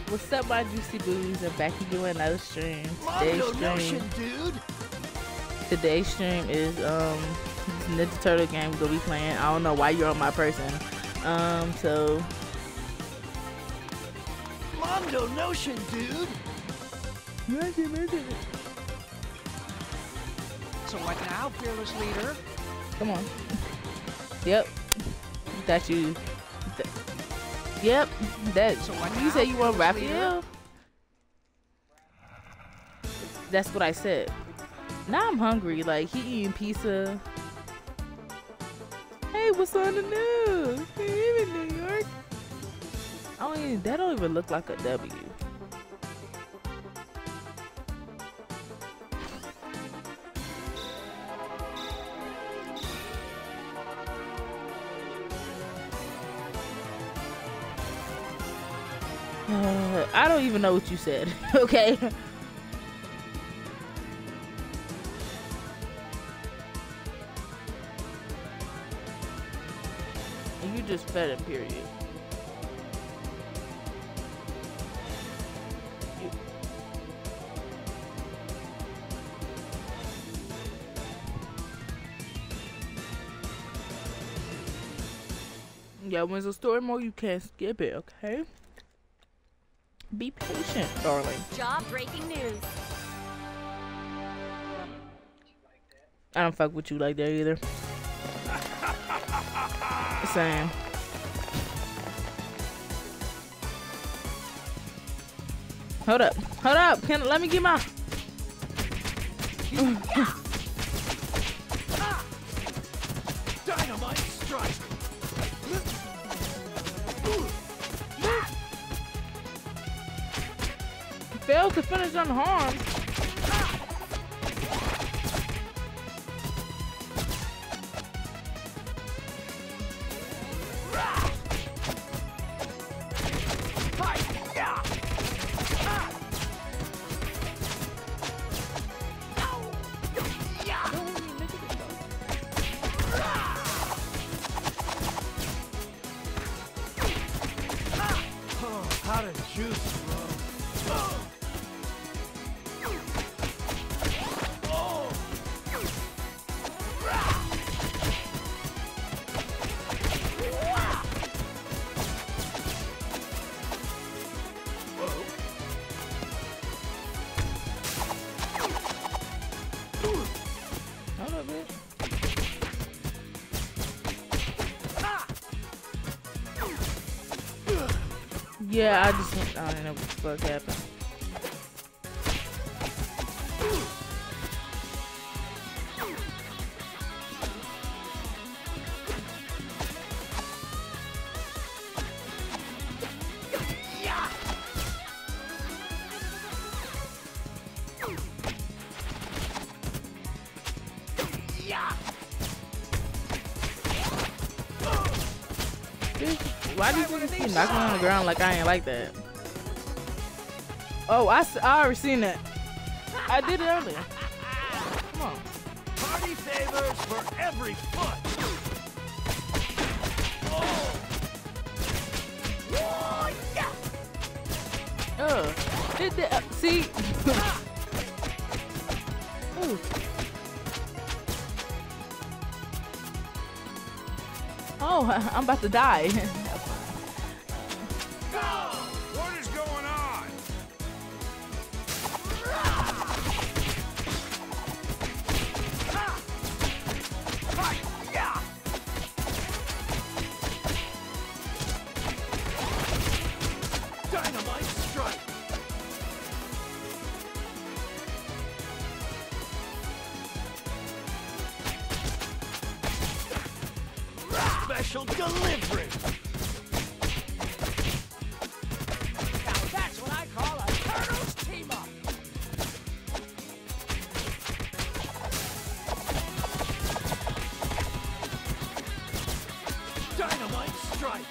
What's up, my juicy booties? I'm back to do another stream. Today's stream is Ninja Turtle game we're gonna be playing. I don't know why you're on my person. So Mondo Notion, dude. So what now, fearless leader? Come on. Yep. Got you. Yep. That. So what You now, say you want fearless leader? Raphael? That's what I said. Now I'm hungry. Like, he eating pizza. Hey, what's on the news? Hey, in New York. That don't even look like a W. I don't even know what you said. Okay. You just fed him, period. Yeah, when it's a story mode, you can't skip it, okay? Be patient, darling. Job breaking news. I don't fuck with you like that either. Same. Hold up. Hold up. Let me get my... Dynamite strike. Failed to finish unharmed. How to juice, bro. Hold up, bitch. Yeah, I don't know what the fuck happened. Why do you think you keep knocking me on the ground like I ain't like that? Oh, I already seen that. I did it earlier. Come on. Party favors for every foot. See? Ooh. Oh, I'm about to die. What is going on? Dynamite strike. Special delivery. Now that's what I call a Turtles team up. Dynamite strike.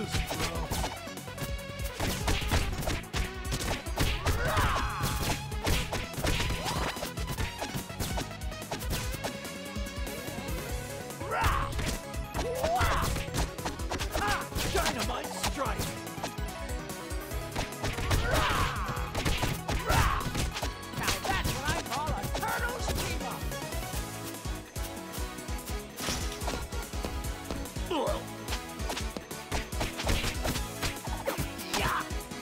juice, bro. Dynamite strike. Now that's what I call a turtles team up. Yeah.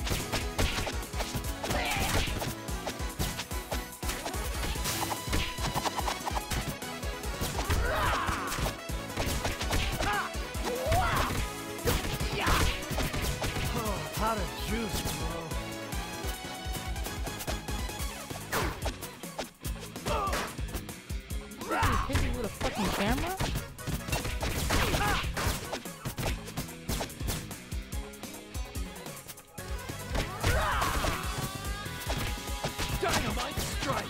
Oh, pot of juice, bro. Hit me with a fucking camera? Dynamite strike.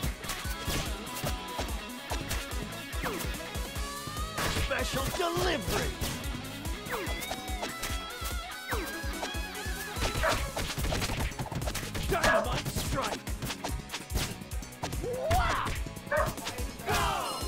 Special delivery. Dynamite strike. Go!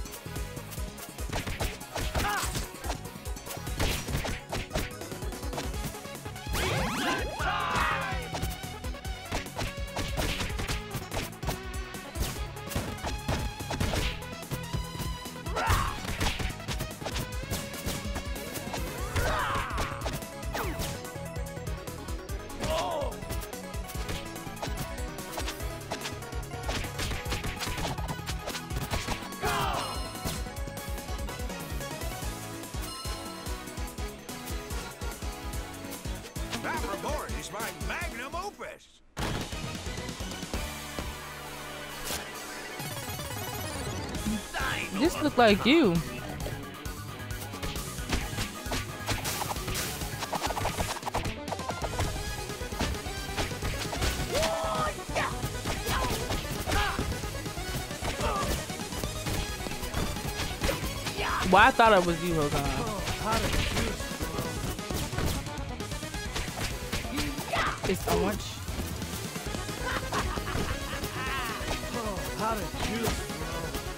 That report is my magnum opus. This look like you. Well, I thought it was you, Hogan. Pot of juice, bro. It's orange. Oh, pot of juice, bro.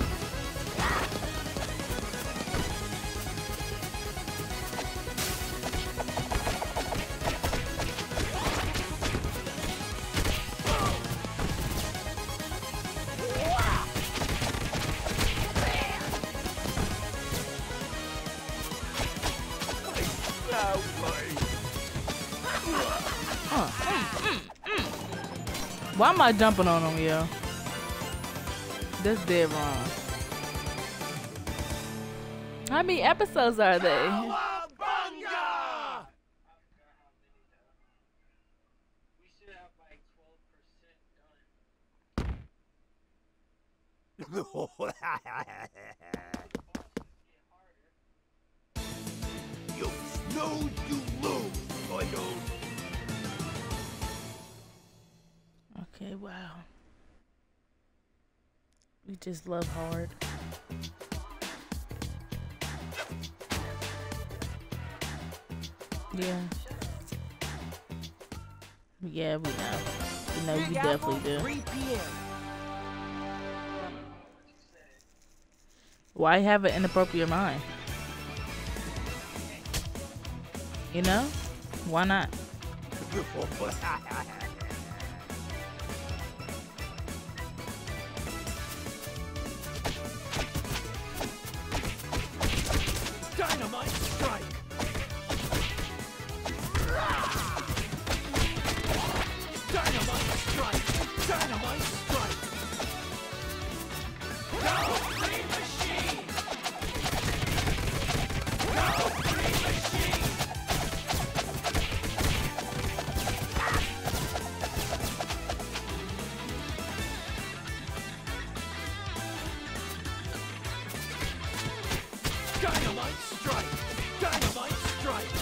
Why am I jumping on him, yo? That's dead wrong. How many episodes are they? Cowabunga! We should have like 12% done. You snooze, you lose, Boyo. Okay, wow. We just love hard. Yeah. Yeah, we know. We know you definitely do. 3 p.m. Why have an inappropriate mind? You know? Why not? Dynamite strike. Dynamite strike. Dynamite strike. Go free machine. Go free machine. Dynamite strike. Dynamite strike.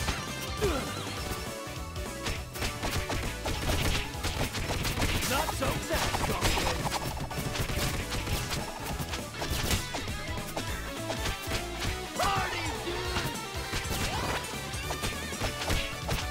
Not so fast, Dogface. Party, dude!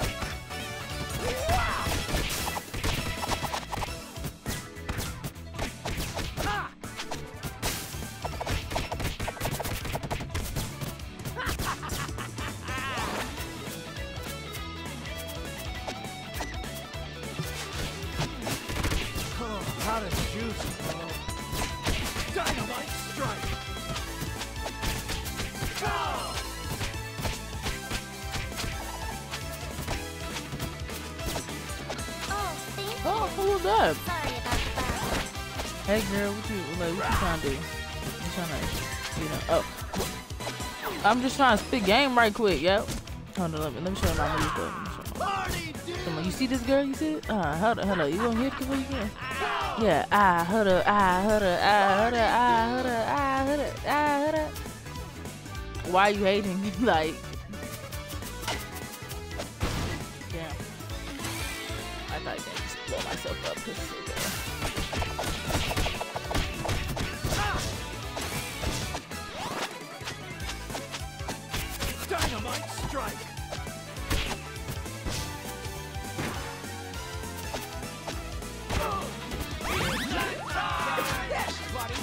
up? Sorry about that. Hey girl, what you trying to do? You trying to, oh. I'm just trying to spit game right quick, yo. Hold on, let me show you my moves though. Come on, you see this girl? You see it? Hold on. You gonna hit before you can? Yeah, hold up. Why are you hating? Like, damn. I thought I could just blow myself up. This is so good. Dynamite strike. Yes, buddy.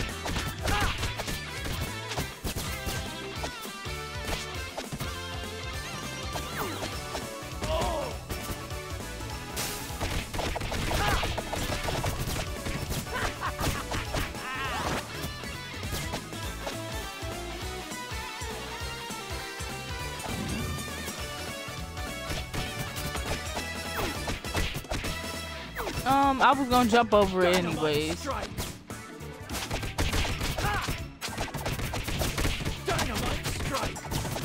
I was gonna jump over it anyways. Strike. Dynamite strike.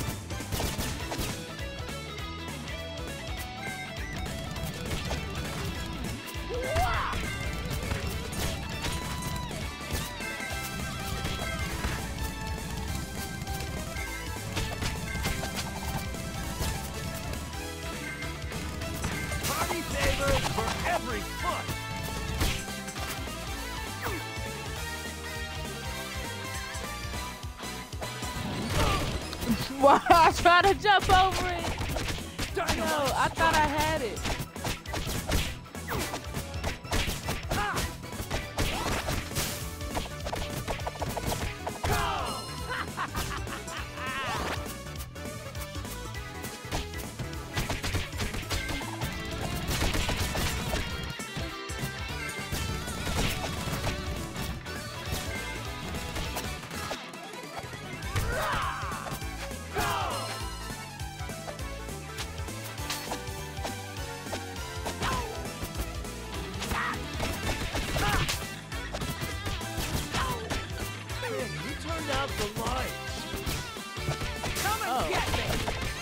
Party favors for every foot. Why I try to jump over it? No, Dynamite I thought I had it. You turned out the lights. Come and Oh. get me.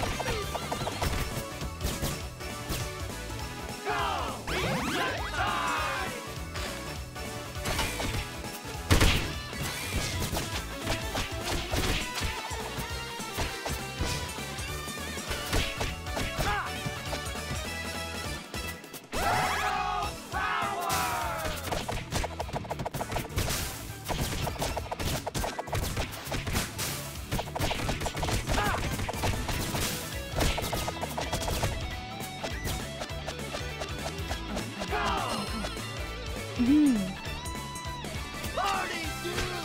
Party dude.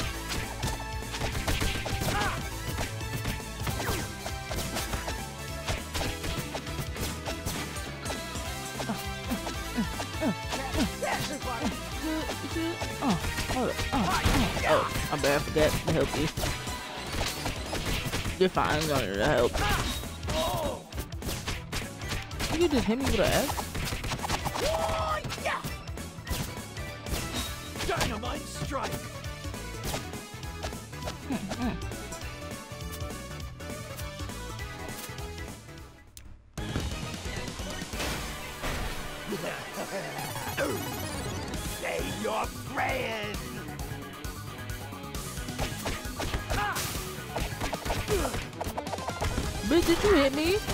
Oh, my bad. I forgot to help you. You're fine. I'm gonna help. You just hit me with an X? Dynamite strike. Say your prayers. Bitch, did you hit me?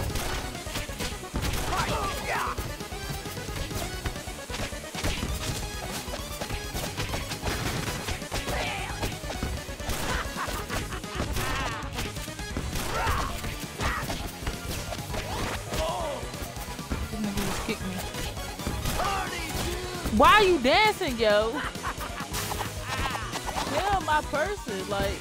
This nigga just kicked me. Why are you dancing, yo? Kill my person, like.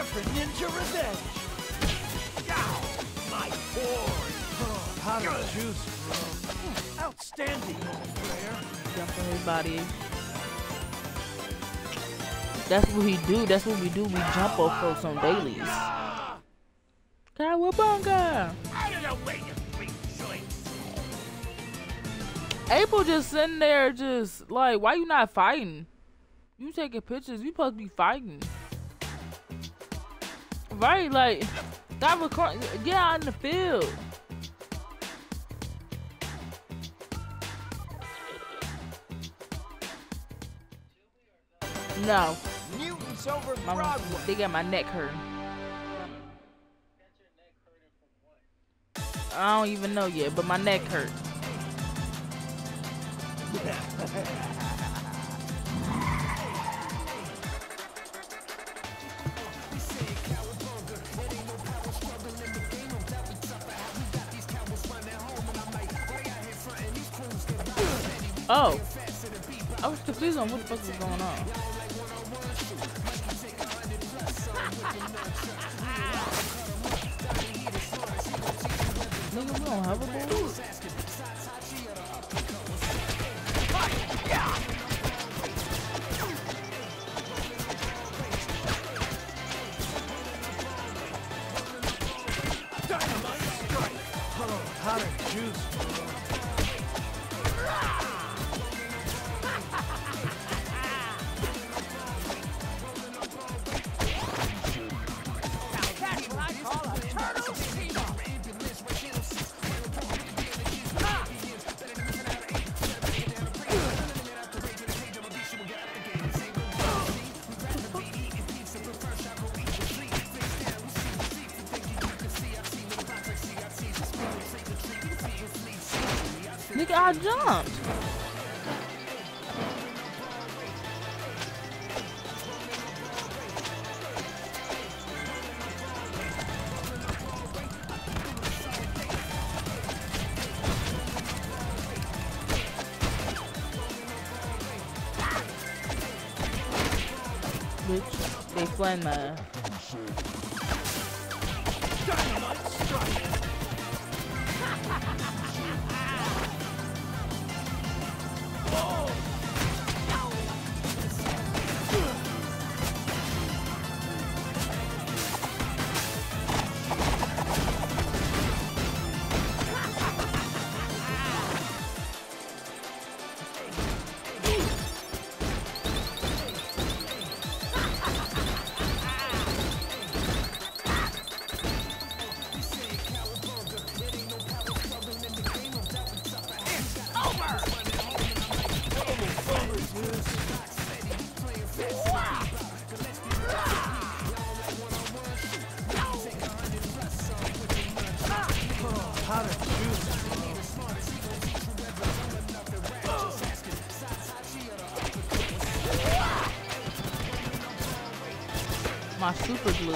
Ultra Ninja Revenge. Yow! My board. Oh, hot as juice, bro. Outstanding, old player. Jump on his body. That's what he do. That's what we do. We jump off folks on dailies. Cowabunga! Out of the way, you freak joints. April just sitting there, just like, why you not fighting? You taking pictures. You supposed to be fighting, right? Like, stop recording. Get out in the field. No, Mutants over my, Broadway. they got my neck hurt. I don't even know yet, but my neck hurt. Oh, I was confused on what the fuck was going on. Nigga, we don't have a board. Dynamite strike. Oh, hot as juice, bro. Now that's what I call a turtle team up. Nigga, I jumped. Bitch, they flying my. Dynamite strike. Hot as juice. My super glue.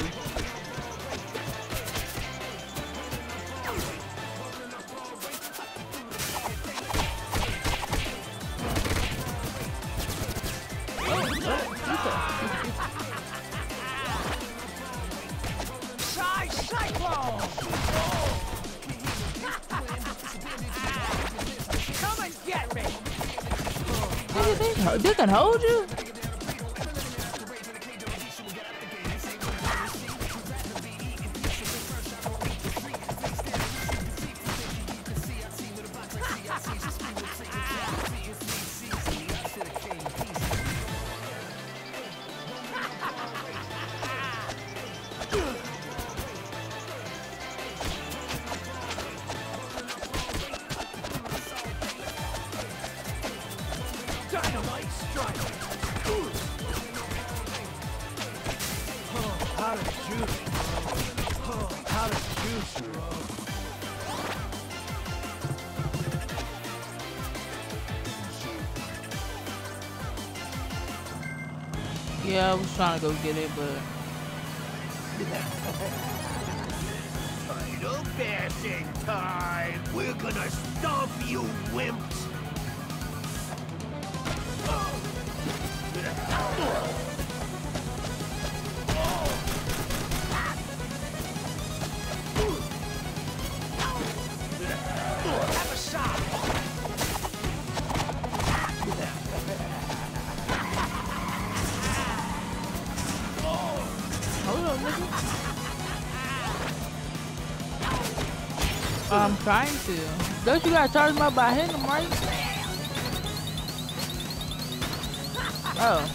Shy Cyclone! Come and get me! Nigga, they can hold you? Dynamite strike. Oh, hot as juice, bro. Oh, hot as juice, bro. Yeah, I was trying to go get it, but Title passing time. We're gonna stomp you, wimps. nigga? I'm trying to. Don't you gotta charge him up by hitting him, right? Oh.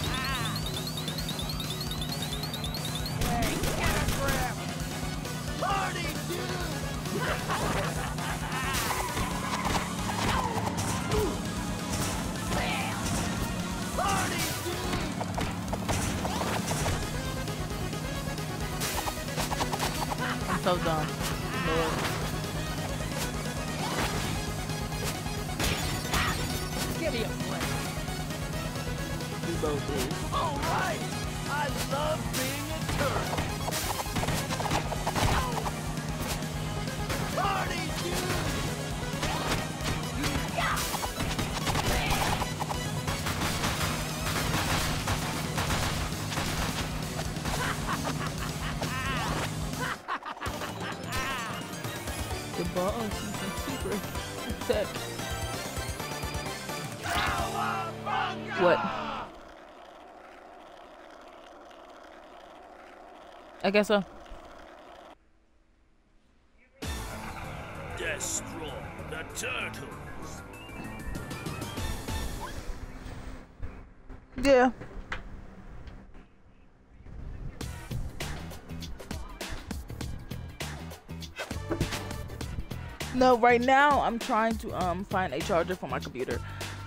I'm so dumb. Lord. Give me a break. You both is. All right. I love being a turtle. Party, dude. The boss is a secret. Tech. What? I guess so. Destroy the turtles. Yeah. No, right now I'm trying to find a charger for my computer.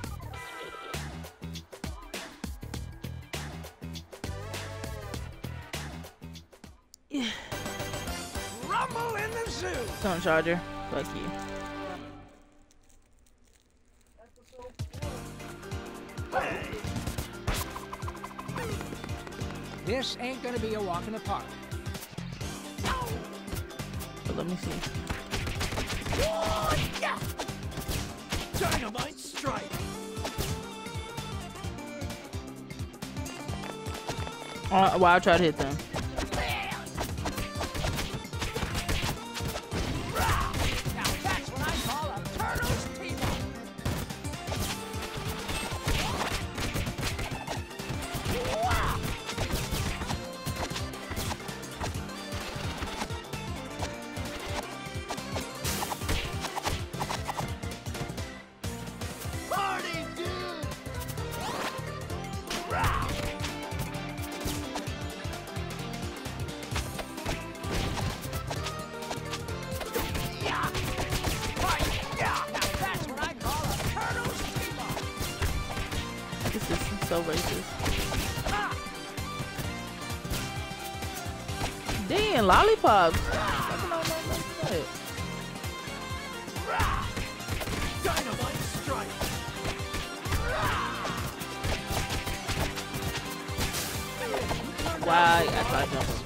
Yeah. Rumble in the zoo. Don't charger. Fuck you. This ain't gonna be a walk in the park. But let me see. Dynamite strike. Well, I'll try to hit them. Now that's what I call a turtles team up. Party, dude. Now that's what I call a turtles team up. This is so racist. Damn, lollipops. Fucking on my shit. Dynamite strike. Why? I tried to jump over.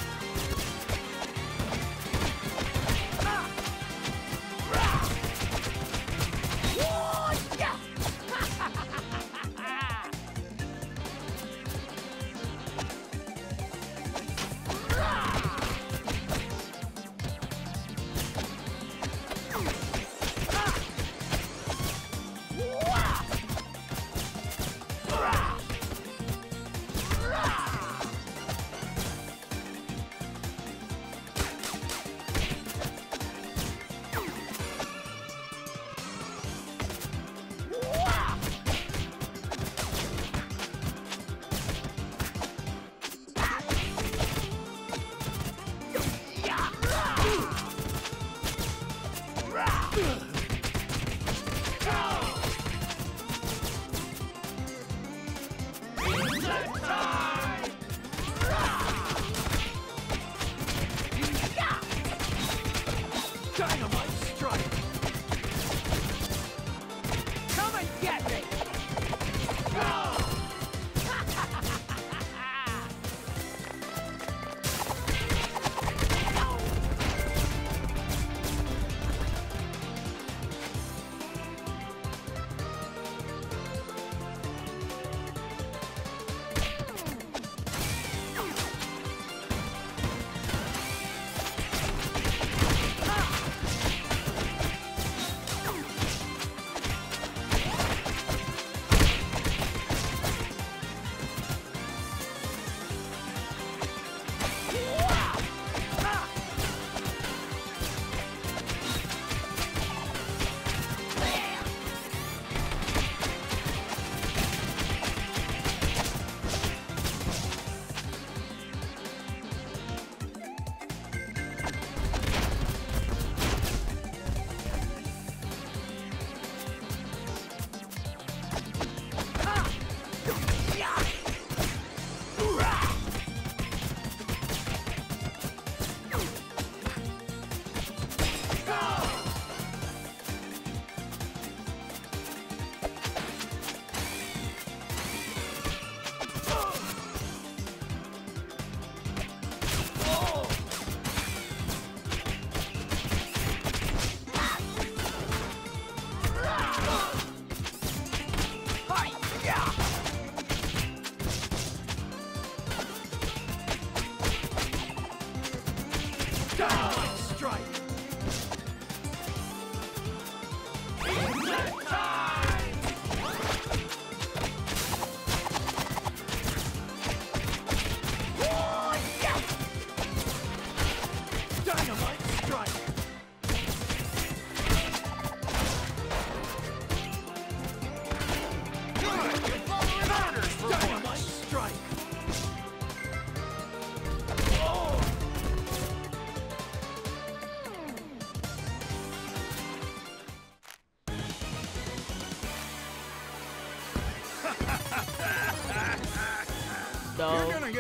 Dynamite strike. Come and get me.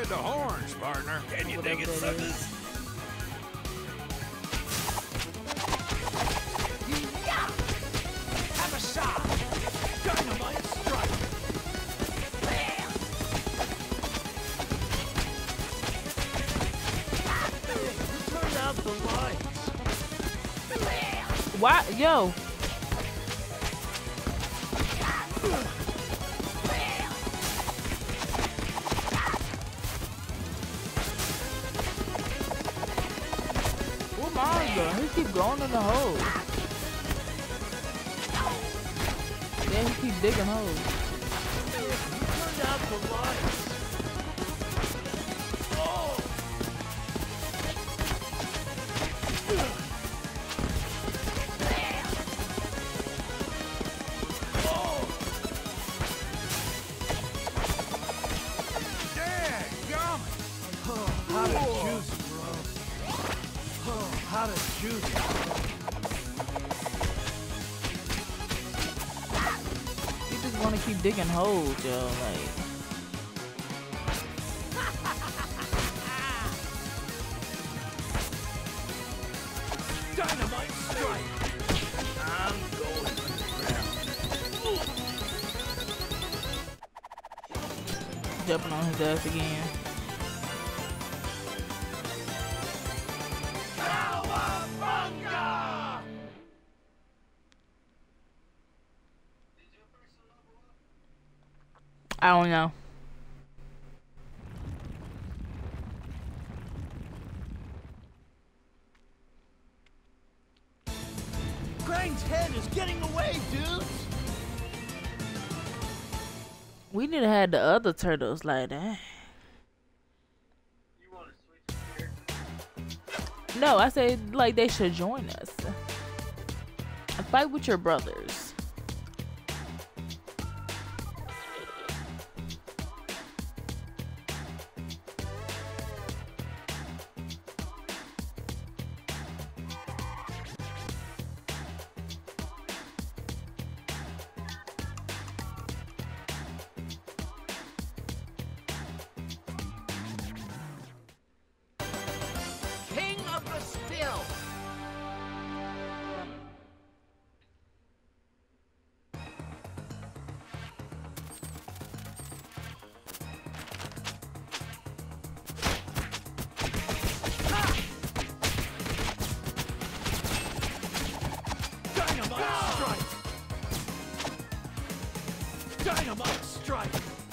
the horns, partner. Can you dig it, Whatever that suckers? Have a shot. Dynamite strike. Turn out the lights. Why, yo? Where mine go? He keep going in the hole. Yeah, he keep digging holes. Turn out the lights. Dadgummit. Oh, how to juice, bro. Oh, how to juice. He just want to keep digging holes, yo. Like, Dynamite strike. I'm going to the ground. jumping on his ass again. Cowabunga! I don't know. Krang's head is getting away, dudes. We need to have the other turtles like that. You want to switch characters? No, I said like they should join us. Fight with your brothers. King of the Still. Dynamite strike. Dynamite strike.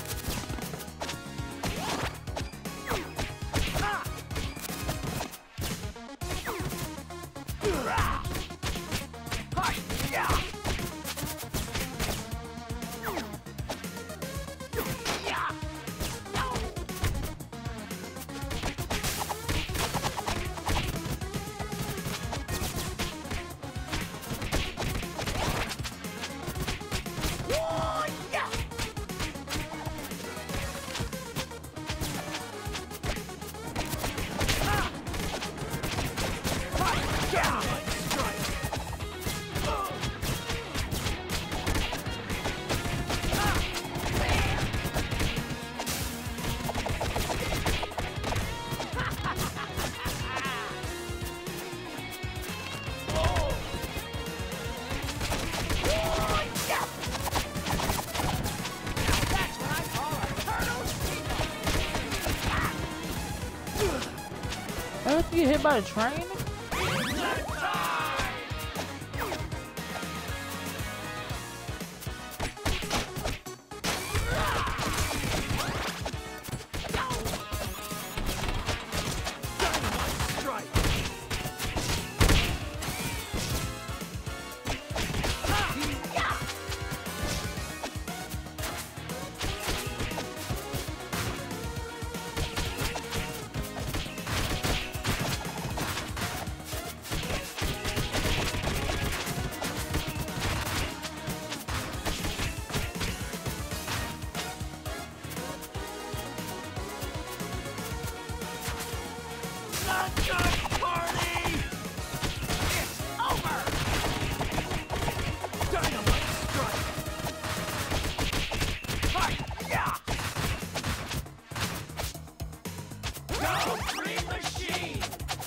That's what I call a turtle's If you get hit by a train? Strike. Sunshine party! It's over! Dynamite strike! Hi-ya! Go, Green Machine!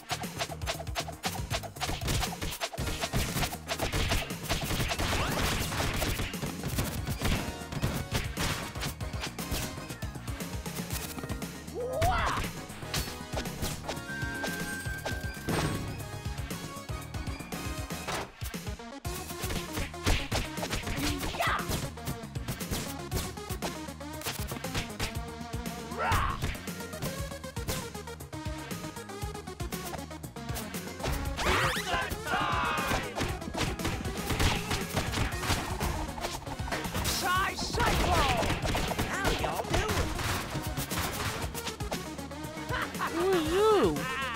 Who are you?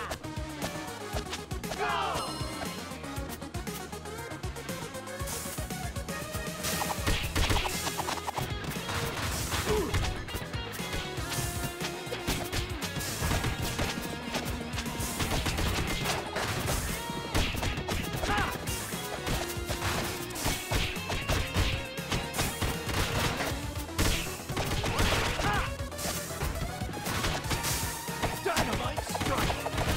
Dynamite strike!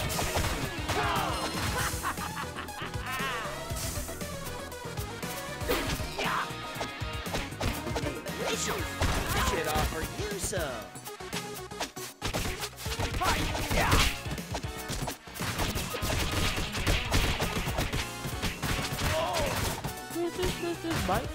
Delicious. I should offer you some. This bite.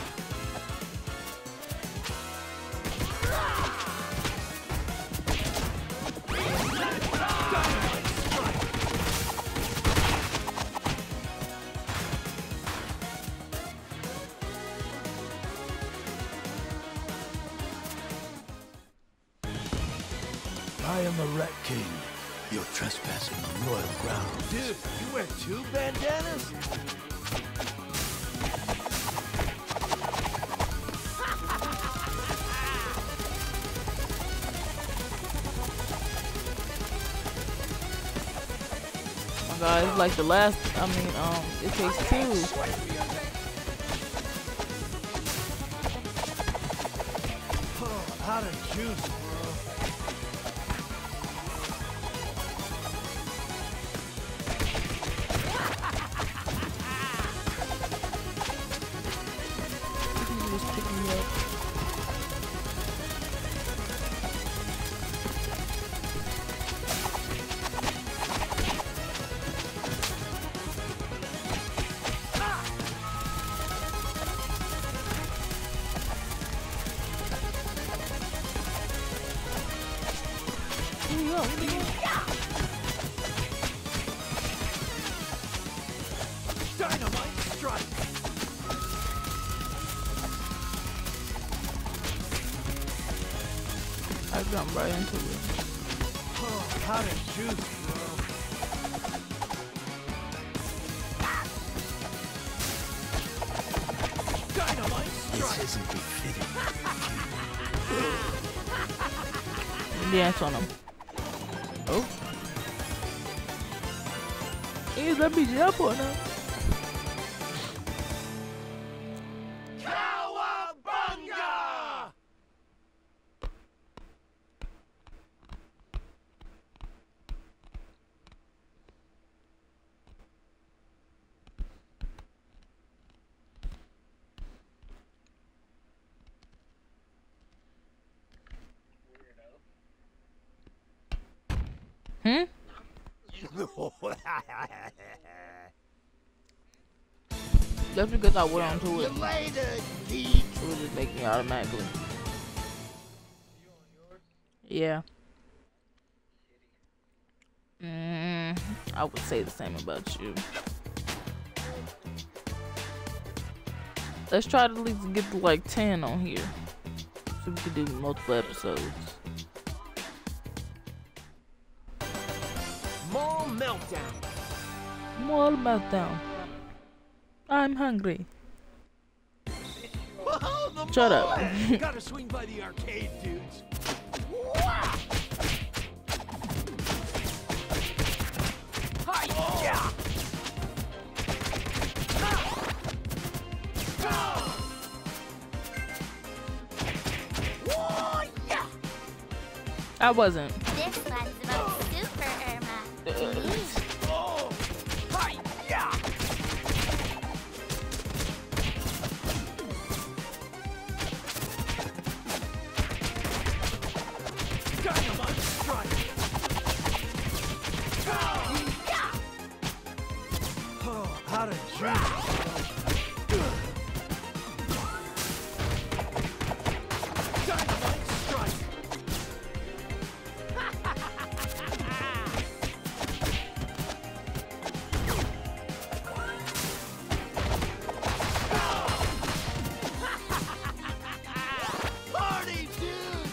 I am the Rat King. You're trespassing on royal grounds. Dude, you wear 2 bandanas? Oh my god, it's like the last, it takes 2. Oh, out of juice, bro. Just pick me up. Where you go? Where you go? Dynamite strike! I jumped right into it. Oh, out of juice, bro. Dynamite strike! This isn't befitting. Dance on him. Oh. Hey, let me jump on him. Cowabunga! Hmm? Just because I went onto it, Later, geek. it would just make me automatically. Yeah. I would say the same about you. Let's try to at least get to like 10 on here, so we can do multiple episodes. More meltdown. More meltdown. I'm hungry. Whoa, the Shut up. mole! Gotta swing by the arcade, dudes. Hi-ya! I wasn't. This one's about Dynamite strike. Party, dude.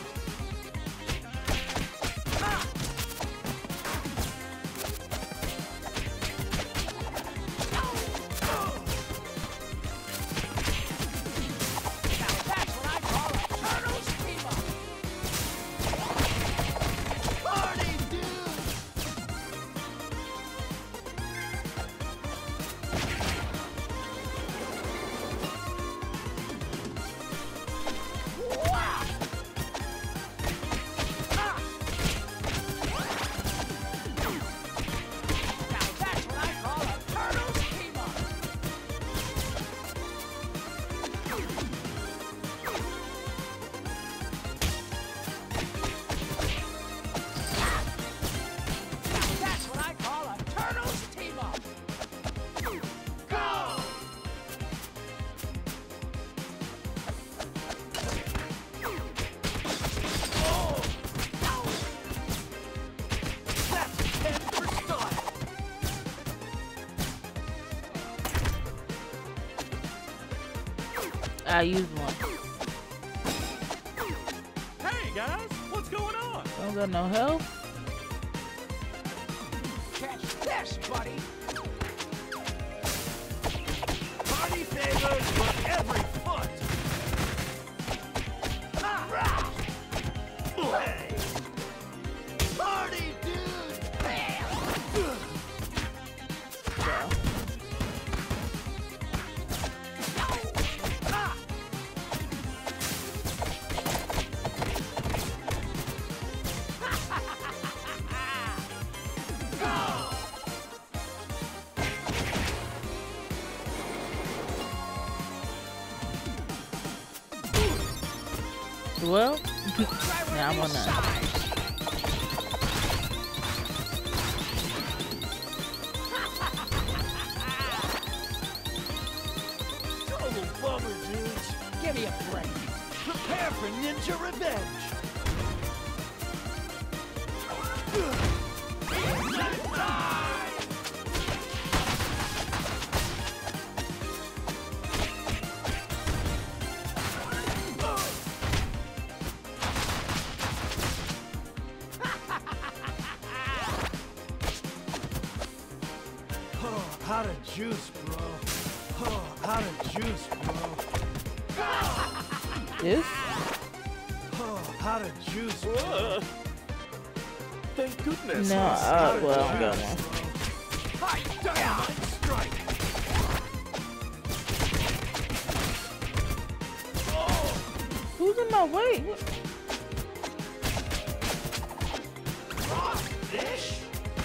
Now that's what I call a turtle's team up. Party, dude. Wow! Now that's what I call a turtle's team up. Now that's what I call a turtle's team up. Go. That's 10 for style. I used one. Hey guys, what's going on? Don't got no health. Catch this, buddy. Party favors for every foot. Hey. Party, dude. Well, Right where now I'm it on that. resides. Total bummer, dudes. Give me a break. Prepare for ninja revenge. Oh, out of juice, bro. Oh, out of juice, bro. This? Oh, out of juice, bro. Thank goodness. No, well, I got one. High dynamite strike. Who's in my way? What? Fish.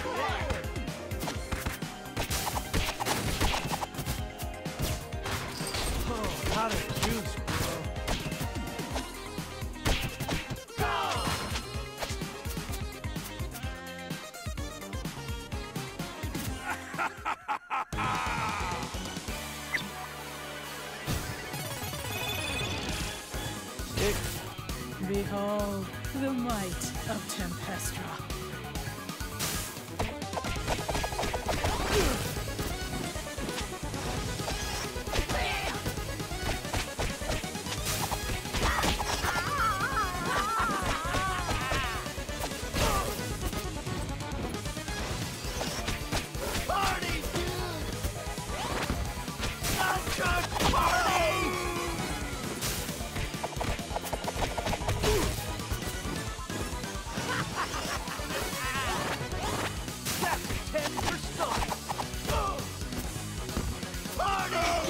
Oh, out of juice, bro. Behold the might of Tempestra. Party, dude. Nunchuck party. That's 10 for style. Party.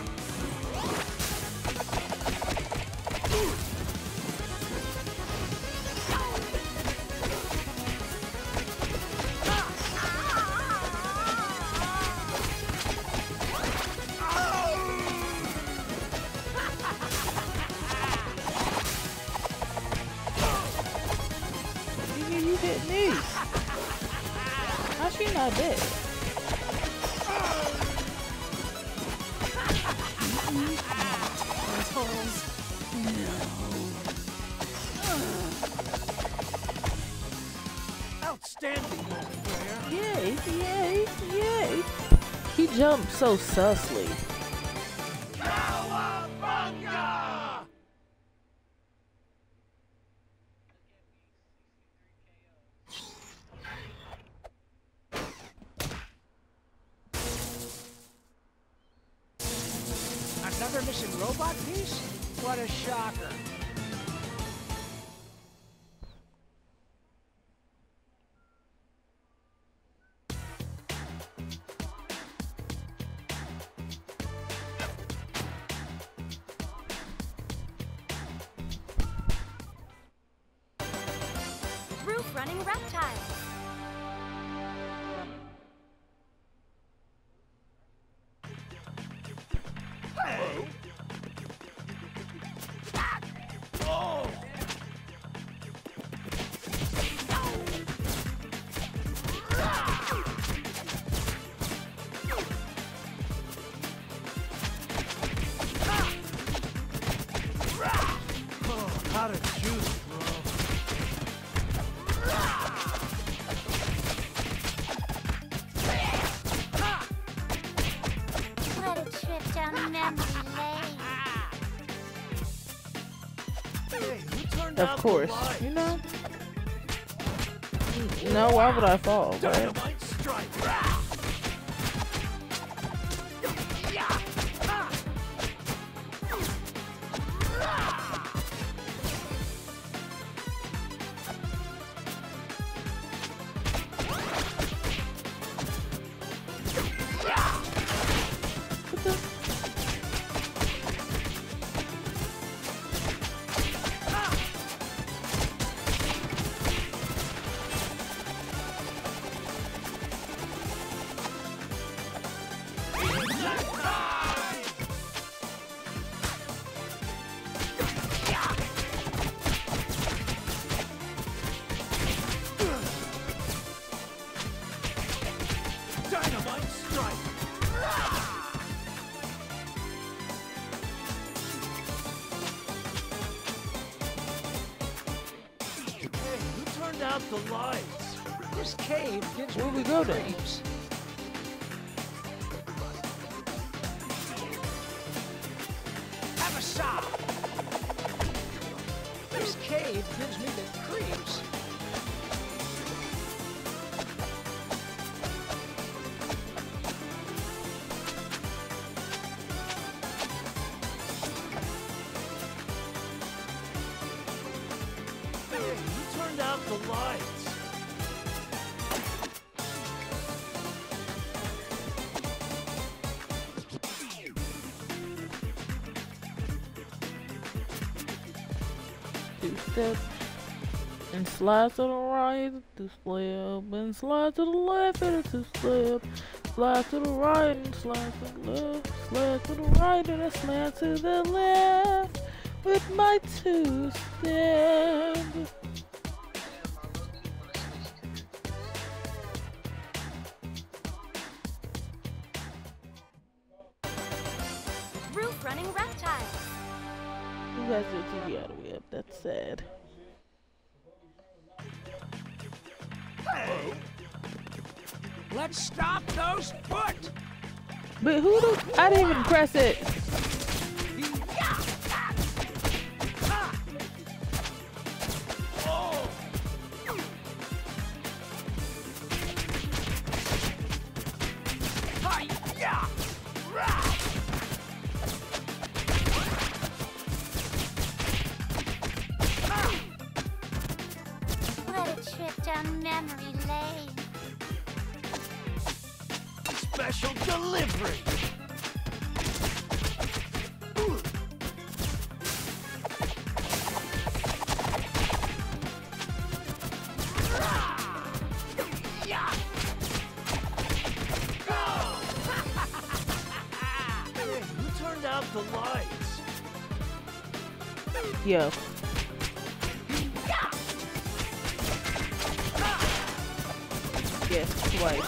Nigga, you hit me. How she not dead? balls. Outstanding, old player. Yay, yay, yay. He jumped so sussly. Cowabunga! Another missing robot piece? What a shocker. Roof running reptiles. Oh! Oh, how to choose, bro. What a trip down memory lane. Hey, you turned Of out the course. lights. You know? No, why would I fall, right? Dynamite strike. Dynamite strike. Hey, who turned out the lights? This cave gives Where me we the go then? creeps. Have a shot. This cave gives me the creeps. Hey, who turned out the lights? Two-step and slide to the right, two-step and slide to the left and a two-step. Slide to the right and slide to the left. Slide to the right and a slide to the left with my two-step. Roof running reptiles. You guys your TV all the way up. That's sad. Let's stop those foot. But who the? I didn't even press it. Oh! Hi-ya! What a trip down memory lane. Special delivery! Hey, who turned out the lights? Yo. Yes, twice.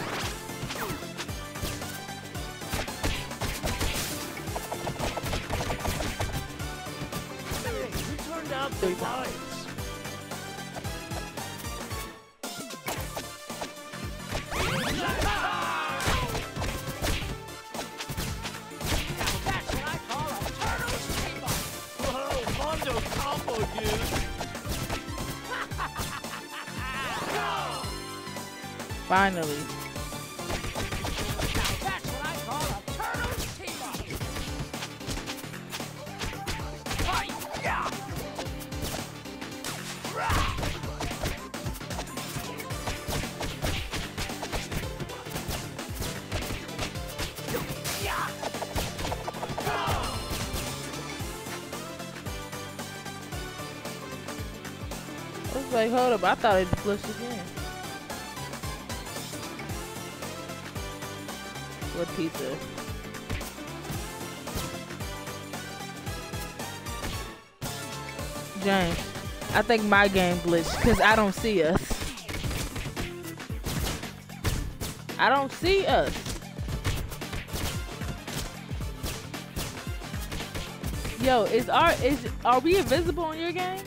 3 times. That's what I call a turtle's team-up. Whoa, Mondo combo, dude. Finally. That's what I call a turtle's team-up. Hi-ya! I was like, hold up, I thought it glitched again. What pizza? James, I think my game glitched because I don't see us. I don't see us. Yo, are we invisible in your game?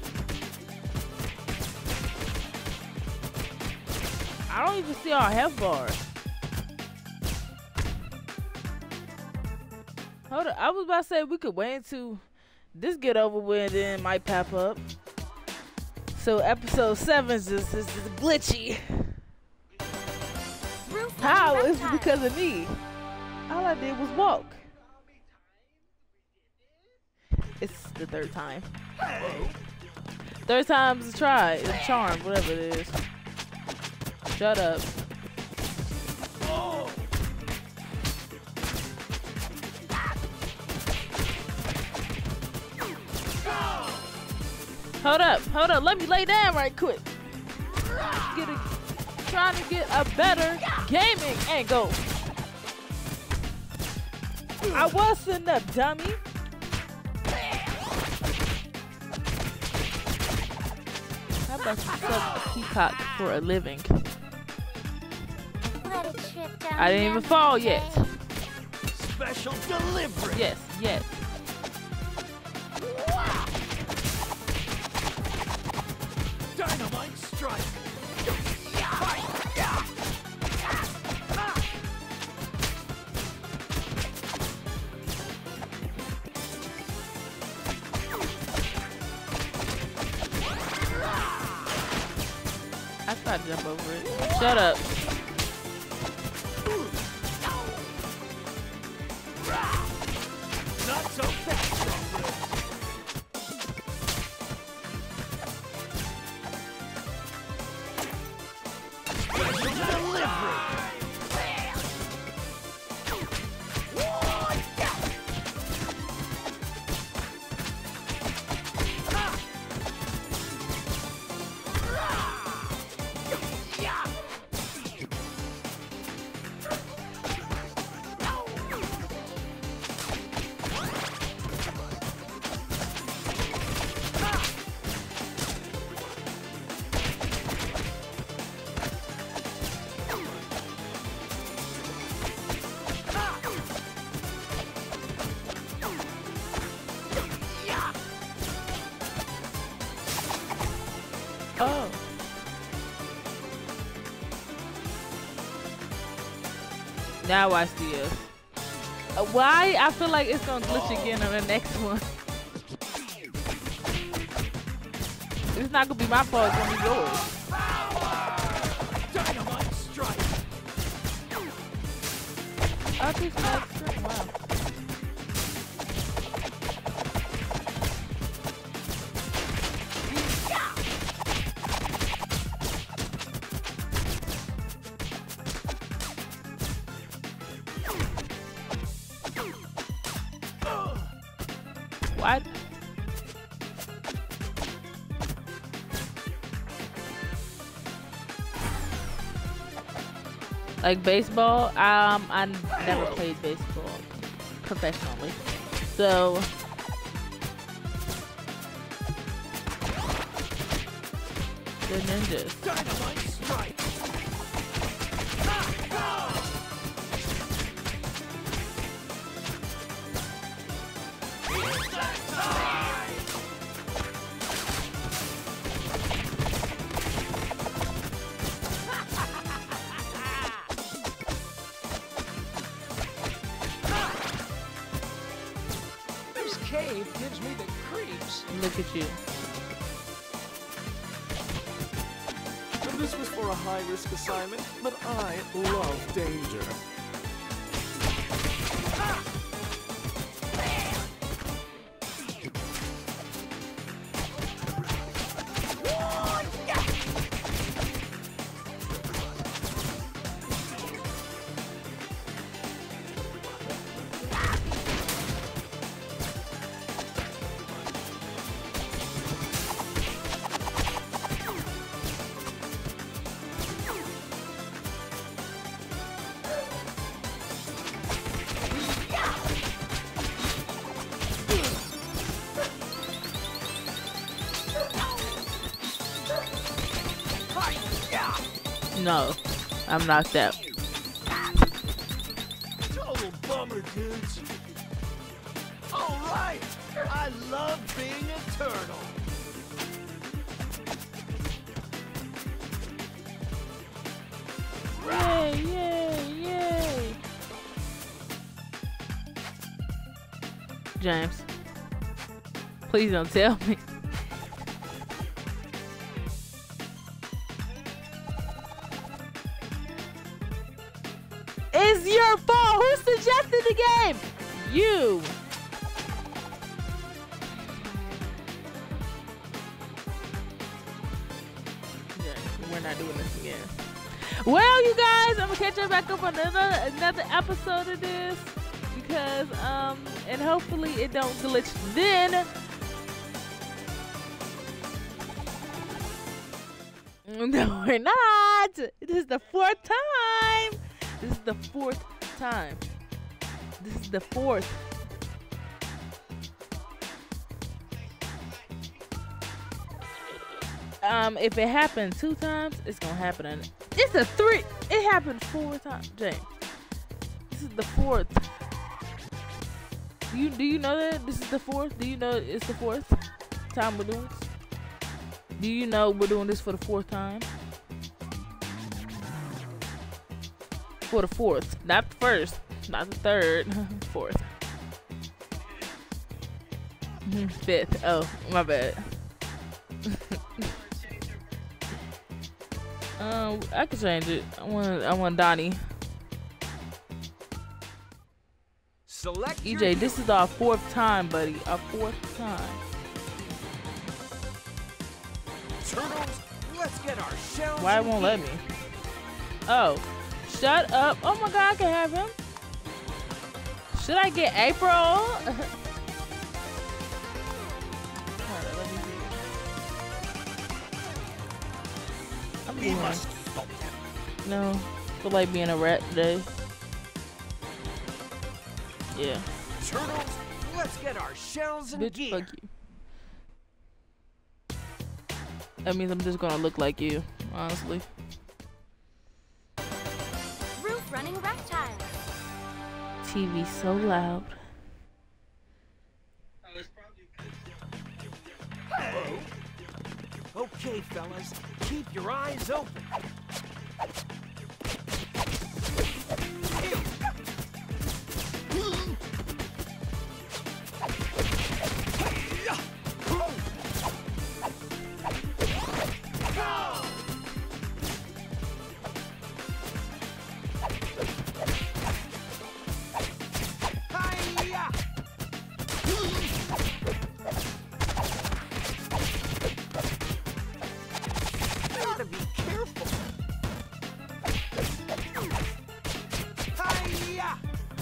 I don't even see our health bars. Hold up, I was about to say we could wait until this get over with and then it might pop up. So episode 7 is just glitchy. How? It's because of me. All I did was walk. It's the 3rd time. 3rd time's a try. It's a charm, whatever it is. Shut up. Hold up, let me lay down right quick. Trying to get a better gaming angle. I wasn't a dummy. How about you suck a peacock for a living? I didn't even fall yet. Special delivery. Yes, yes. Dynamite strike. I tried to jump over it. Shut up. Not so fast. Oh. Now I see us. Why? I feel like it's gonna glitch again on the next one. It's not gonna be my fault, it's gonna be yours. Dynamite strike. I just mad screen. Wow. What? Like baseball? I never played baseball professionally. So the ninjas. Dynamite strike. cave gives me the creeps. Look at you. This was for a high-risk assignment, but I love danger. No, I'm knocked out. Total bummer, dudes. All right, I love being a turtle. Yay, yay, yay. James, please don't tell me. It's your fault. Who suggested the game? You. Yeah, we're not doing this again. Well, you guys, I'm gonna catch you back up on another episode of this because and hopefully it don't glitch then. No, we're not. This is the fourth time. This is the fourth time. This is the fourth. If it happened 2 times, it's gonna happen. It's a 3. It happened 4 times, James. This is the 4th. Do you know that this is the 4th? Do you know it's the 4th time we're doing this? Do you know we're doing this for the 4th time? For the 4th, not the 1st, not the 3rd, 4th, 5th. Oh, my bad. I can change it. I want Donnie. Select EJ, this is our 4th time, buddy. Our 4th time. turtles. Let's get our shells. Why it won't let me? Oh, shut up. Oh my God, I can have him. Should I get April? Alright, let me see. I'm We must stop them. No, feel like being a rat today. Yeah. Turtles. Let's get our shells and Bitch, gear. fuck you. That means I'm just gonna look like you, honestly. Roof running reptile. TV so loud. Hey. Okay, fellas, keep your eyes open. Gotta be careful. Hi-ya!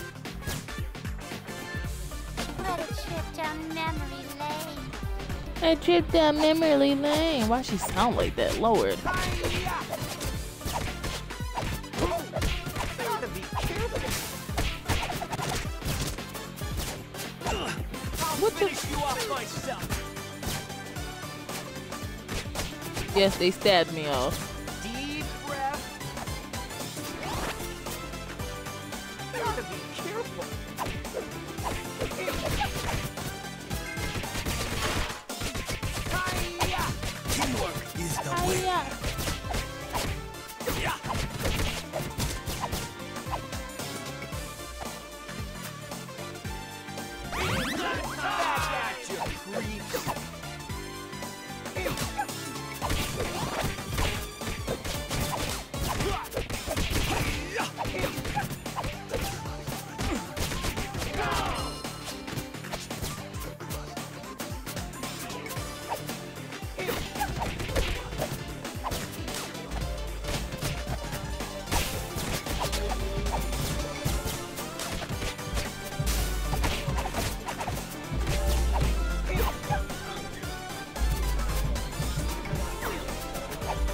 Let it trip down memory lane. Hey, trip down memory lane. Why she sound like that? Lord. Hi-ya! Gotta be careful. I'll finish you off myself. Yes, they stabbed me off. Deep breath. Gotta be careful. Hi-ya! Teamwork is the way.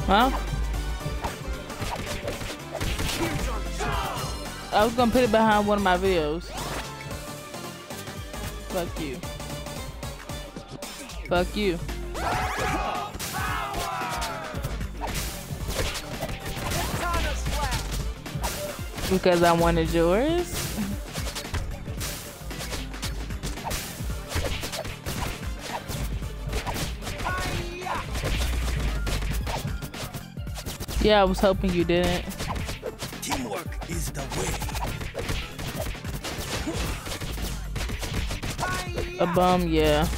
Huh? I was gonna put it behind one of my videos. Fuck you. Fuck you. Because I wanted yours. Yeah, I was hoping you didn't. Teamwork is the way. A bum, yeah.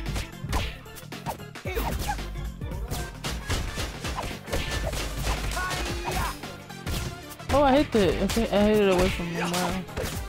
Oh, I hit it. I hit it away from him. Wow.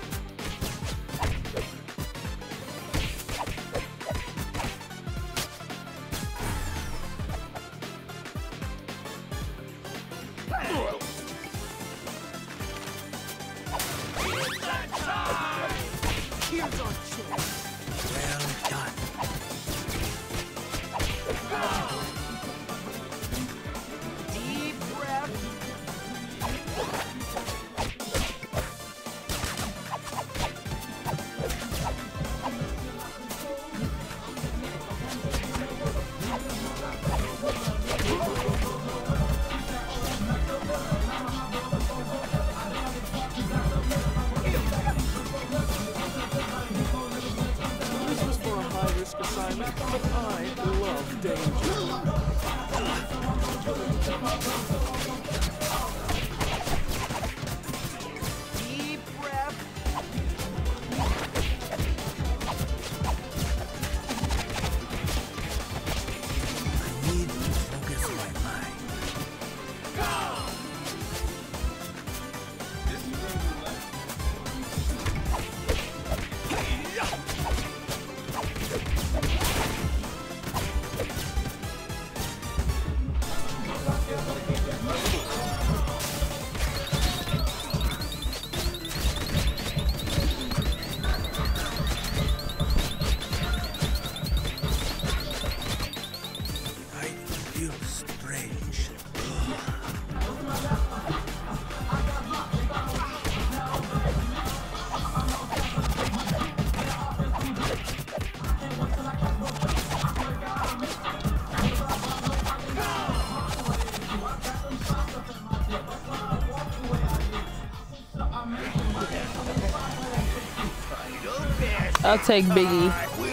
I'll take Biggie.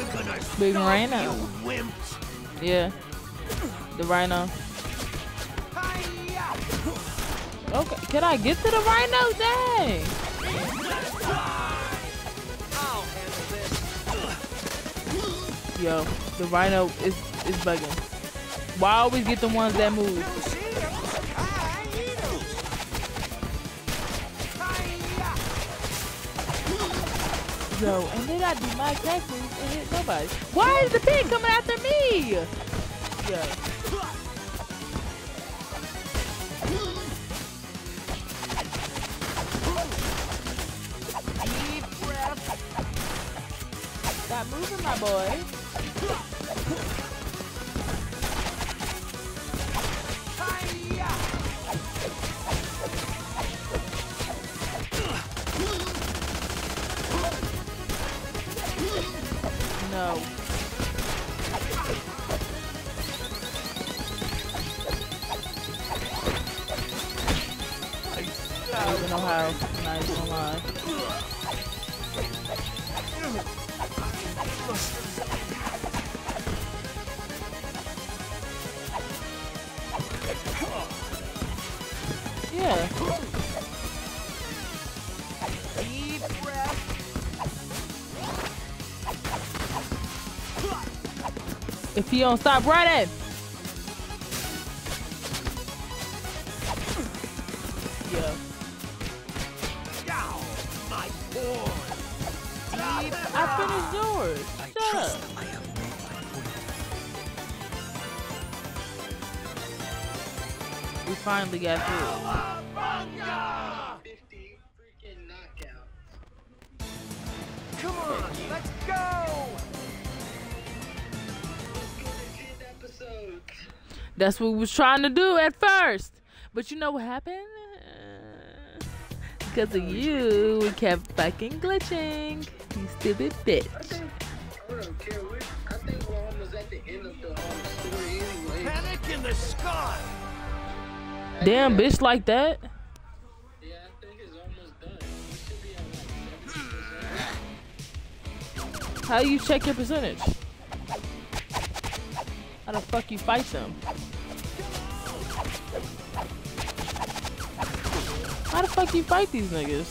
Big Rhino. Yeah. The Rhino. Okay, can I get to the Rhino? Dang. Yo, the Rhino is bugging. Why always get the ones that move? Yo, and then I do my taxes and hit nobody. Why is the pig coming after me? Yo. Stop moving, my boy. No. I don't even know how. I'm not even gonna lie. Yeah. If he don't stop running. Yeah. I finished yours. Shut up. We finally got through. 50 freaking knockouts. Come on, let's go! Let's go to 10 episodes. That's what we was trying to do at first. But you know what happened? Because of you, we kept fucking glitching. You stupid bitch. I think we're almost at the end of the story anyway. Panic in the sky! Damn, bitch like that. Yeah, I think it's almost done. We should be at like 70%. How you check your percentage? How the fuck you fight them? How the fuck you fight these niggas?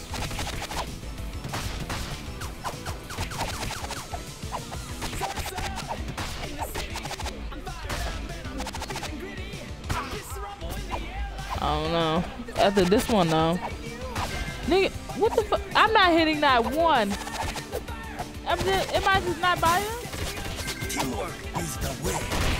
I don't know. After this one though. Nigga, what the fuck? I'm not hitting that one. Am I just not buying? Teamwork is the way.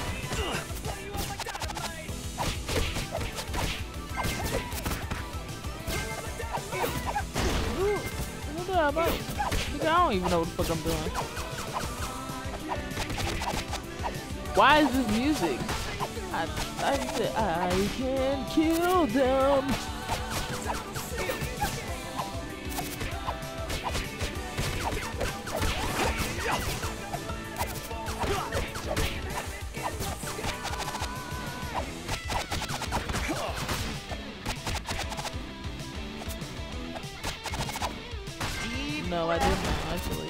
What the hell about? Nigga, I don't even know what the fuck I'm doing. Why is this music? I said I can kill them. No, I didn't actually.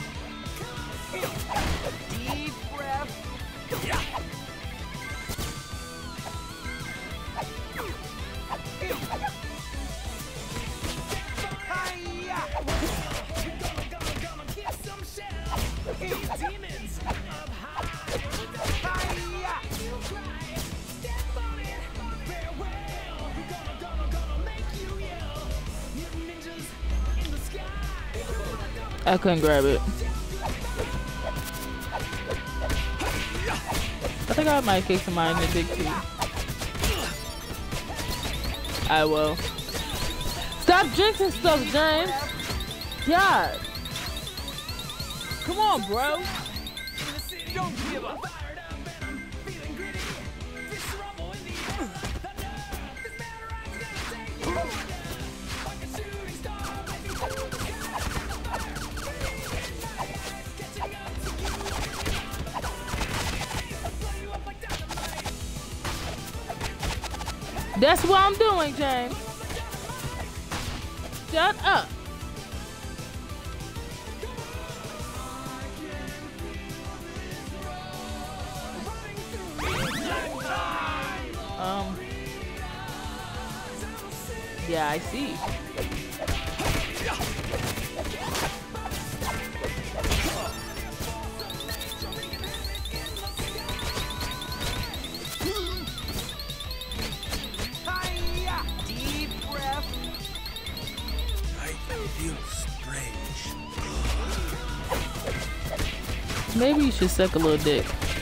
Deep breath. Demons up high. Step on it. Farewell. Gonna make you yell. Mutant ninjas in the sky. I couldn't grab it. I think I might kick somebody in the dick too. I will. Stop drinking stuff, James. God. Come on, bro. Don't give up. That's what I'm doing, James. Shut up. Yeah, I see. Deep breath. I feel strange. Maybe you should suck a little dick.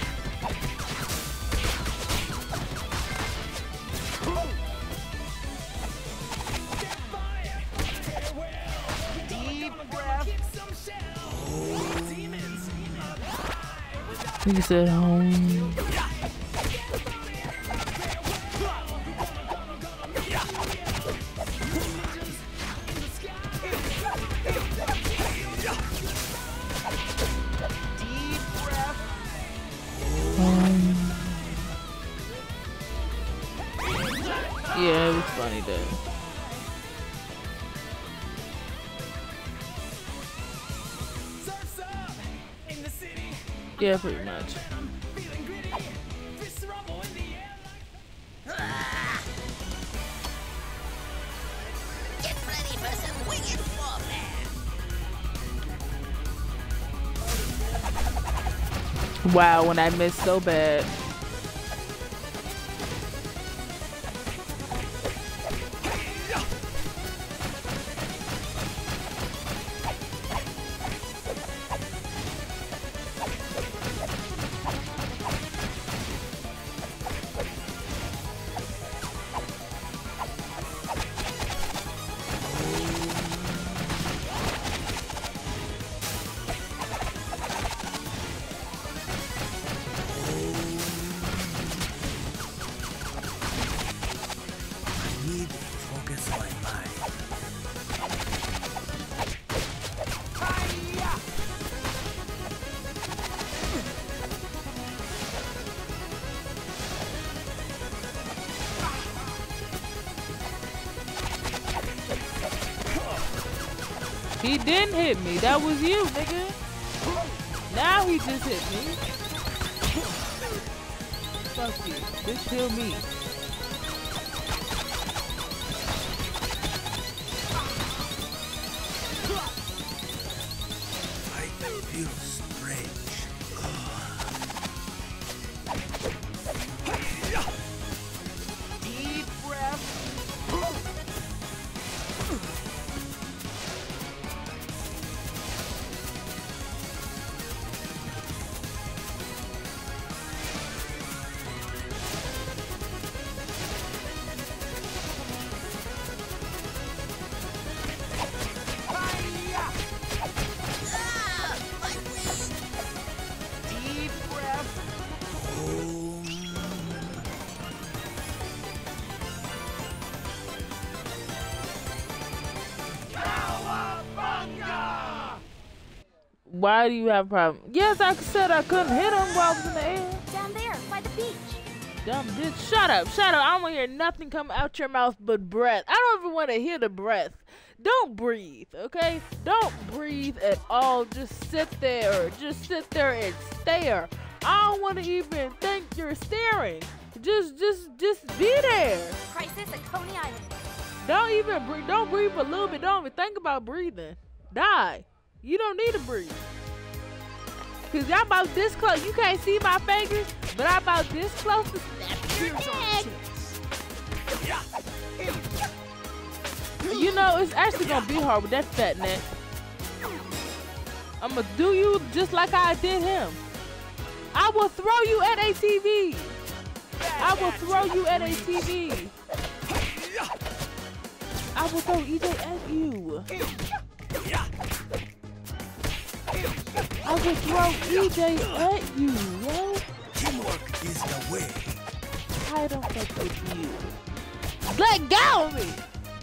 You said home. Yeah, it was funny though. Yeah, pretty much. Get ready for some winged warfare. Wow, when I missed so bad. He didn't hit me. That was you, nigga. Now he just hit me. Fuck you. Bitch, heal me. I feel strange. Deep breath. Deep breath. Why do you have a problem? Yes, I said I couldn't hit him while I was in the air. Down there, by the beach. Dumb bitch. Shut up. Shut up. I don't want to hear nothing come out your mouth but breath. I don't even want to hear the breath. Don't breathe, okay? Don't breathe at all. Just sit there. Just sit there and stare. I don't want to even think you're staring. Just be there. Crisis at Coney Island. Don't even breathe. Don't breathe a little bit. Don't even think about breathing. Die. You don't need to breathe. Cause y'all about this close. You can't see my fingers, but I'm about this close to snap your neck. You know, it's actually gonna be hard with that fat neck. I'ma do you just like I did him. I will throw you at a TV. I will throw you at a TV. I will throw EJ at you. I will throw EJ at you, yo. Teamwork is the way. I don't fuck with you. Let go of me.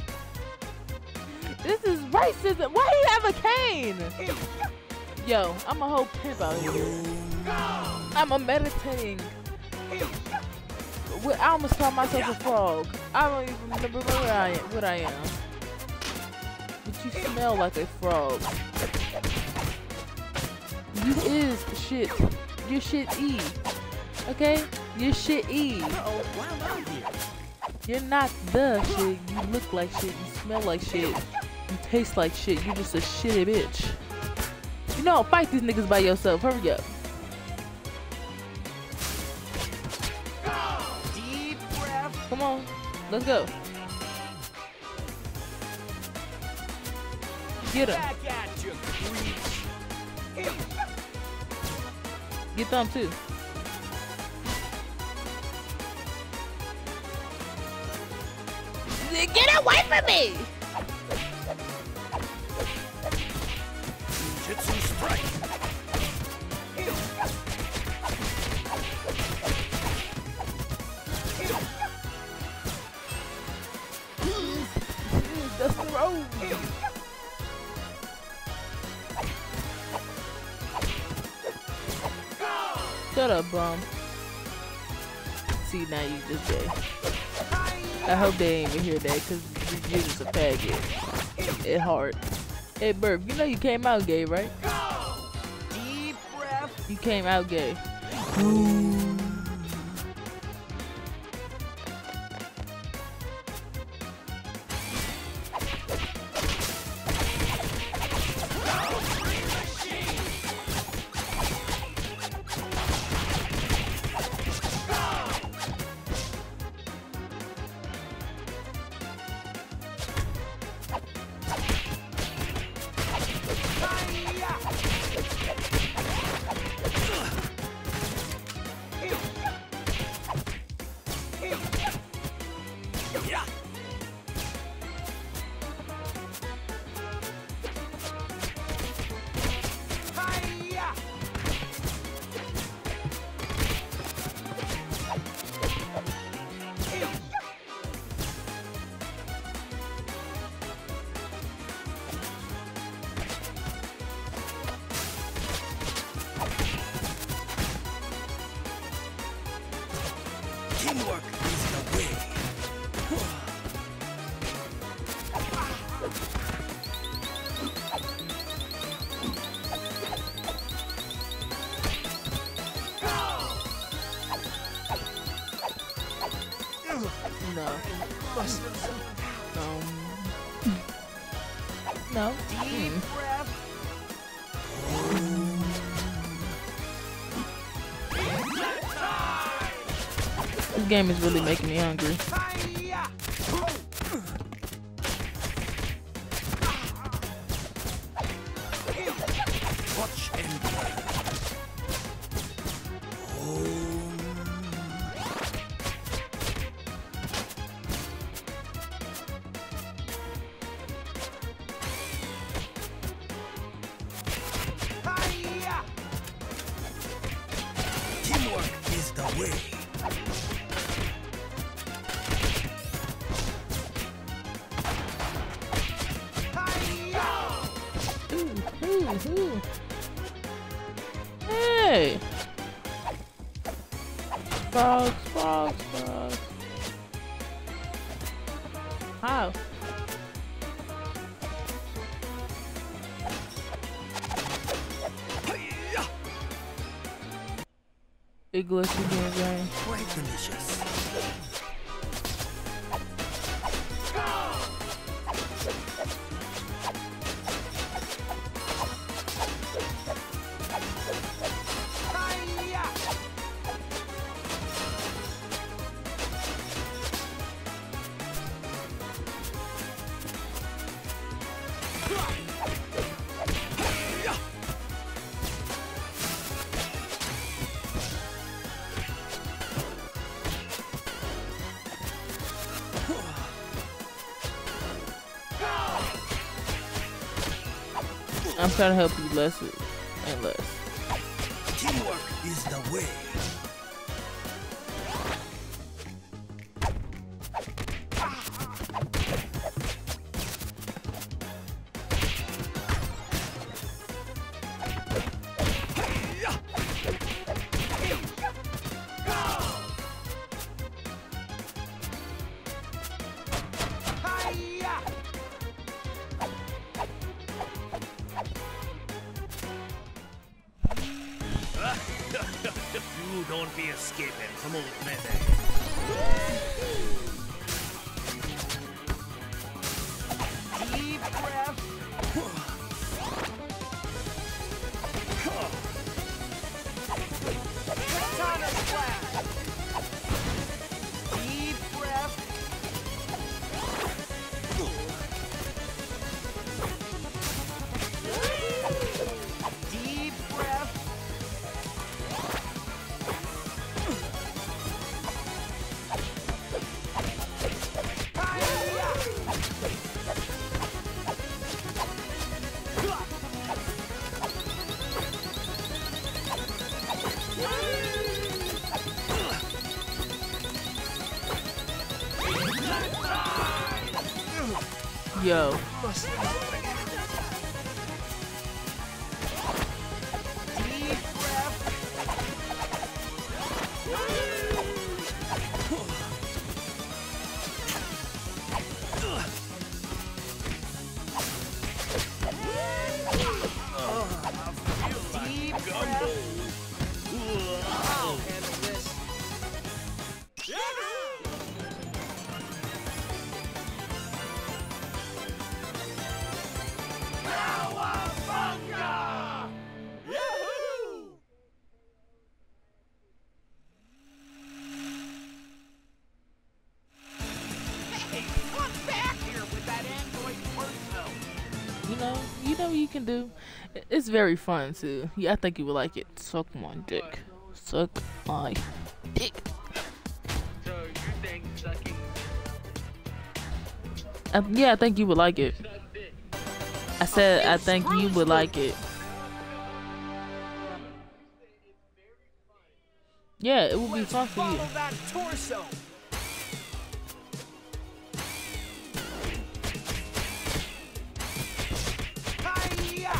This is racism. Why do you have a cane? Yo, I'm a whole pimp out here. I'm a meditating. I almost called myself a frog. I don't even remember what I am. But you smell like a frog. You is shit. You're shit E. Okay? You're shit E. Why am I here? You're not the shit. You look like shit. You smell like shit. You taste like shit. You're just a shitty bitch. You know, fight these niggas by yourself. Hurry up. Deep breath. Come on. Let's go. Get him. Back at you, creep. Get them too. Get away from me! Jitsu strike. That's the road. Shut up, bum. See, now you just gay. I hope they ain't even hear that, cause you're just a faggot. It hard. Hey, Burp, you know you came out gay, right? Deep breath. You came out gay. Teamwork is the way. No. Deep breath. This game is really making me hungry. Hi-ya. Watch and learn. Hi-ya. Teamwork is the way. Ooh. Hey! Frogs. How? Big glitch again. Quite delicious. Hi-ya. I'm trying to help you less and less. Teamwork is the way. Hi-ya. You don't be escaping from old Mede. Deep breath. Katana splash. Deep breath. Deep breath. Yo. Deep breath. Deep breath. I'll handle this. Hey, what's back here with that android torso? You know you can do. It's very fun too. Yeah, I think you would like it. Suck my dick. Suck my dick. So you think sucking Yeah, I think you would like it. dick? I said I think you would like it. Yeah, it would be fun for you. Follow that torso. Hi-ya.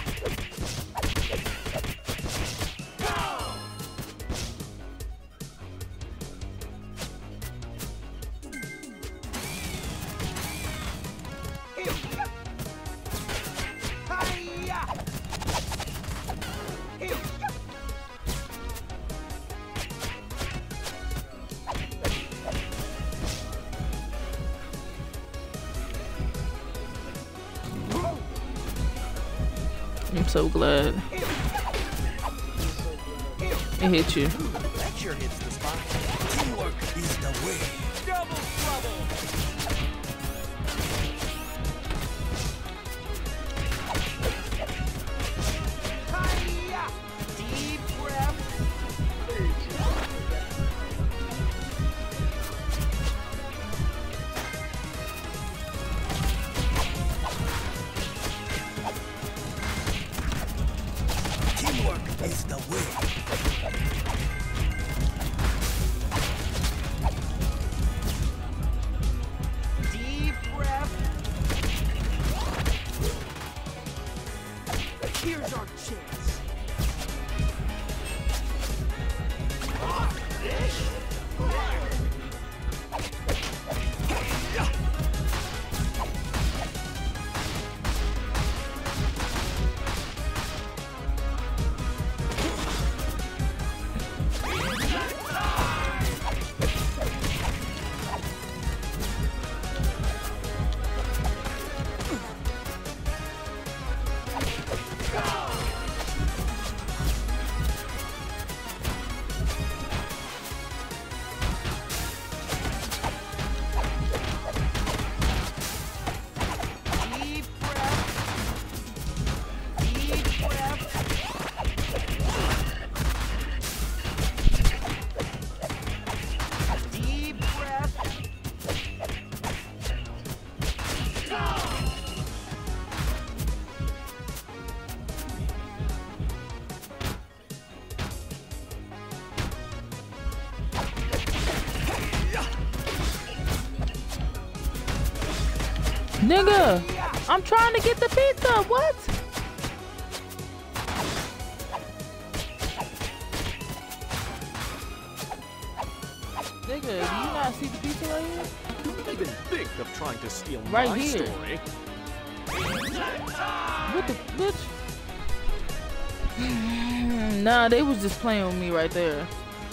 Hi-ya. I'm so glad it hit you. That sure hits the spot. Teamwork is the way. Double trouble. Hi-ya! Deep breath. Teamwork is the way. Deep breath. Here's our chance. Deep breath. Deep breath. Deep breath. Nigga, I'm trying to get the pizza. What? Nigga, do you not see the pizza right here? Don't even think of trying to steal Right my here. story. What the bitch? Nah, they was just playing with me right there.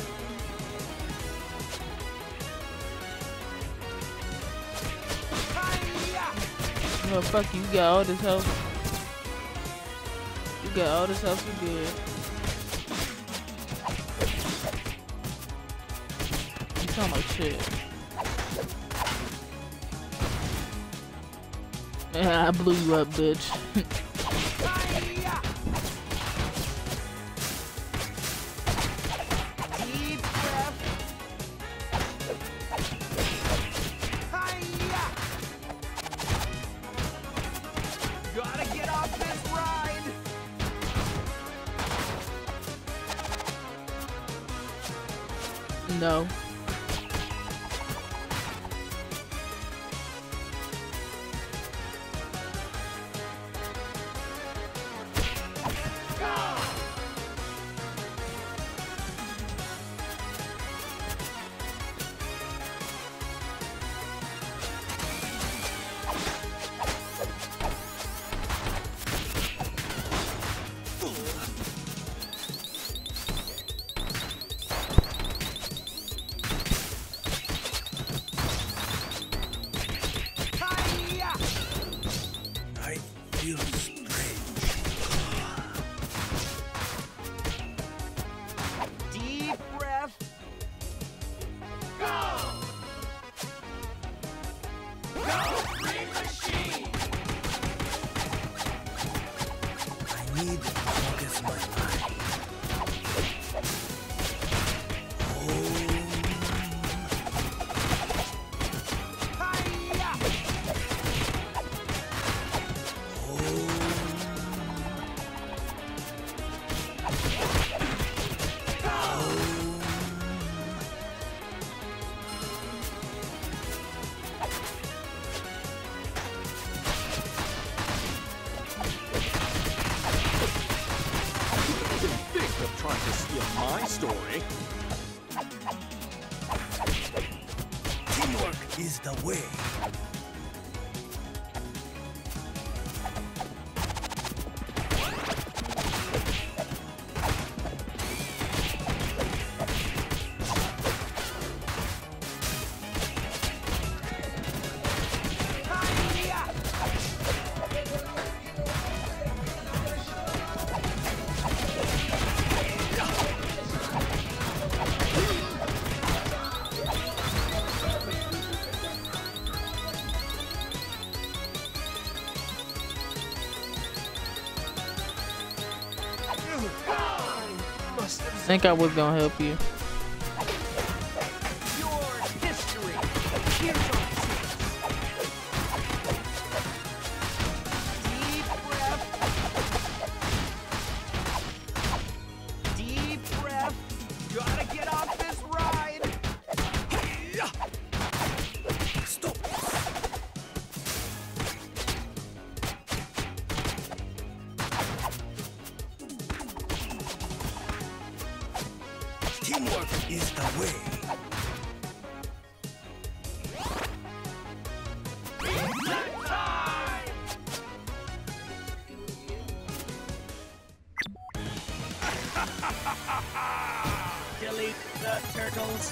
Well, fuck you. You got all this health. You got all this health. You good. You sound like shit. Yeah, I blew you up, bitch. Deep breath. Hi-ya! Gotta get off this ride. No. Hi-ya! I feel strange. Deep breath. I need to focus my mind. Hi-ya! Think of trying to steal my story. Teamwork is the way. Hi-ya! think I was gonna help you. Your history. Here's our deep breath. Deep breath. Gotta get off this ride. Stop. Teamwork is the way. Delete the turtles.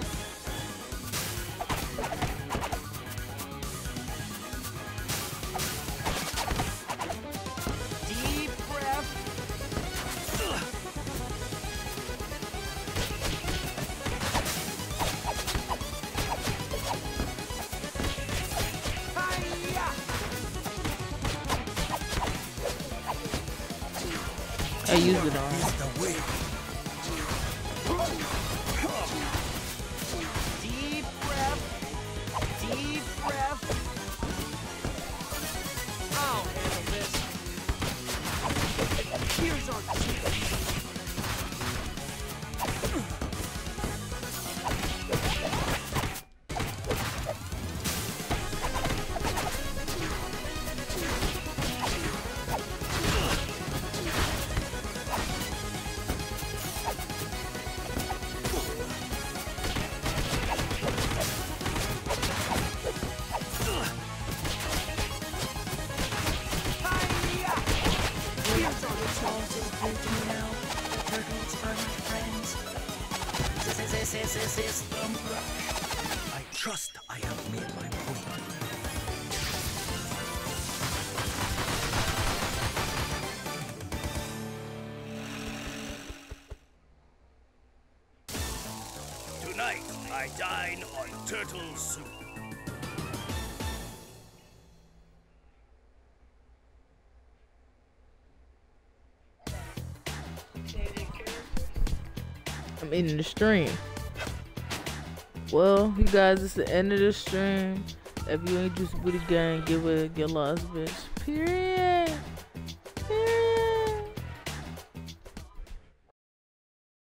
Deep breath. Hi-ya! I used it on. Is the way. Deep breath. Deep breath. I'll handle this. Here's our chance. Hi-ya! Here's our chance. Turtles are my friends. This I trust I have made my point. Tonight, I dine on turtle soup. I'm ending the stream. Well, you guys, it's the end of the stream. If you ain't just with the gang, give it a get lost, bitch. Period.